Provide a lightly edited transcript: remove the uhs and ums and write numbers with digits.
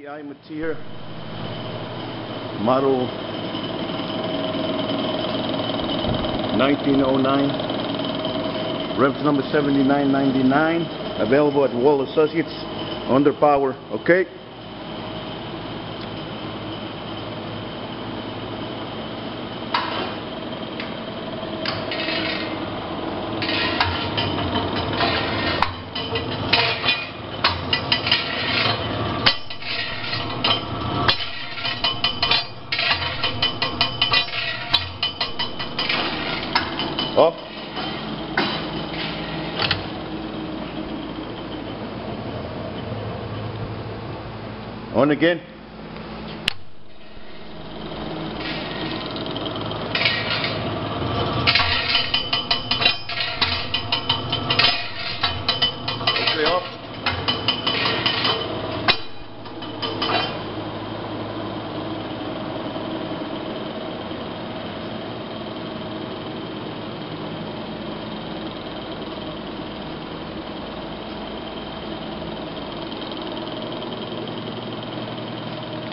AI Mateer model 1909, revs number 7999, available at Wall Associates, under power. Okay. Off. On again.